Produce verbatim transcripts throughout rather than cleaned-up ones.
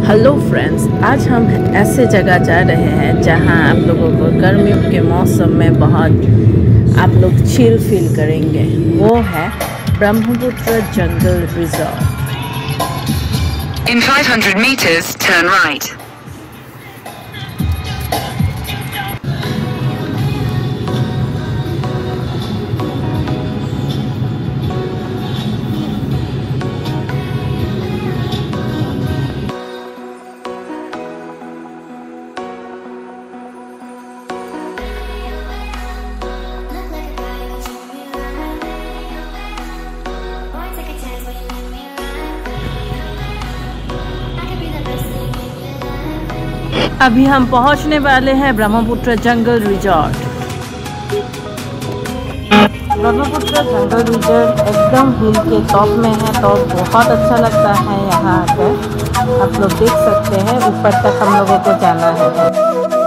Hello friends, आज हम ऐसे जगह जा रहे हैं जहां आप लोगों को गर्मियों के मौसम में बहुत आप लोग चिल फील करेंगे। वो है Brahmaputra Jungle Resort. In five hundred meters, turn right. अभी हम पहुंचने वाले हैं ब्रह्मपुत्र जंगल रिजॉर्ट। ब्रह्मपुत्र जंगल रिजॉर्ट एकदम हिल के टॉप में है, तो बहुत अच्छा लगता है यहाँ आकर। आप लोग देख सकते हैं ऊपर तक हम लोगों को जाना है।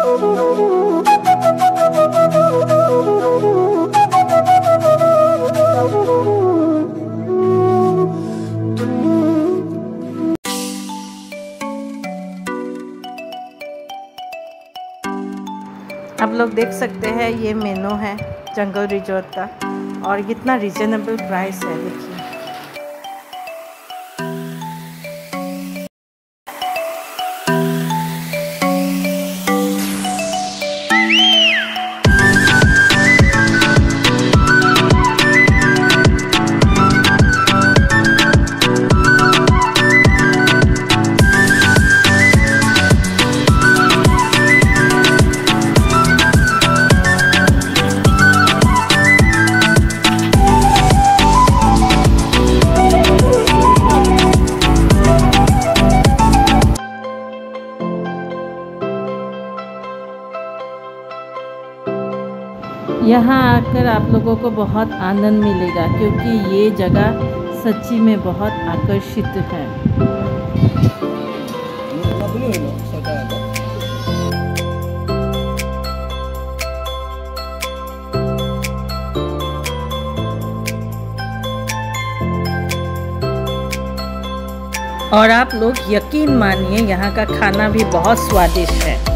आप लोग देख सकते हैं ये मेनू है जंगल रिजॉर्ट का, और कितना रिजनेबल प्राइस है देखिए। यहाँ आकर आप लोगों को बहुत आनंद मिलेगा, क्योंकि ये जगह सच्ची में बहुत आकर्षित है। और आप लोग यकीन मानिए, यहाँ का खाना भी बहुत स्वादिष्ट है।